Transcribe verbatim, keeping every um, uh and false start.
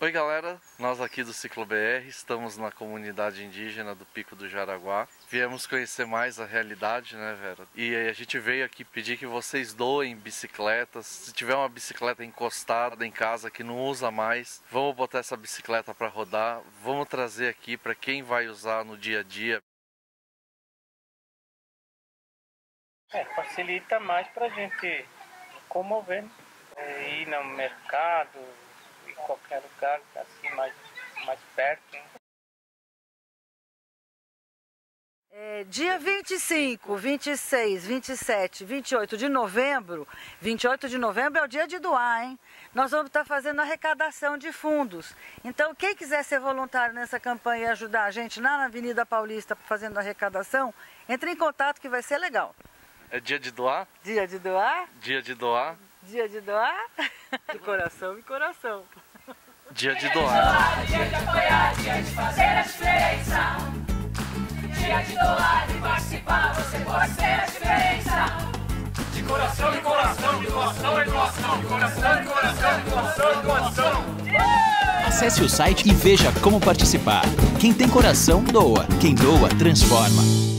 Oi galera, nós aqui do Ciclo B R estamos na comunidade indígena do Pico do Jaraguá. Viemos conhecer mais a realidade, né, Vera? E a gente veio aqui pedir que vocês doem bicicletas. Se tiver uma bicicleta encostada em casa que não usa mais, vamos botar essa bicicleta para rodar. Vamos trazer aqui para quem vai usar no dia a dia. É, facilita mais para a gente locomover, né? É, ir no mercado, em qualquer lugar, assim, mais, mais perto, né? É, dia vinte e cinco, vinte e seis, vinte e sete, vinte e oito de novembro, vinte e oito de novembro é o dia de doar, hein? Nós vamos estar fazendo arrecadação de fundos. Então, quem quiser ser voluntário nessa campanha e ajudar a gente lá na Avenida Paulista fazendo arrecadação, entre em contato que vai ser legal. É dia de doar? Dia de doar? Dia de doar? Dia de doar? De coração e coração. Dia de doar. Dia de apoiar, dia de fazer a diferença. Dia de doar e participar, você pode ser a diferença. De coração e coração, de doação e doação. De coração e coração, de doação e doação. Acesse o site e veja como participar. Quem tem coração, doa. Quem doa, transforma.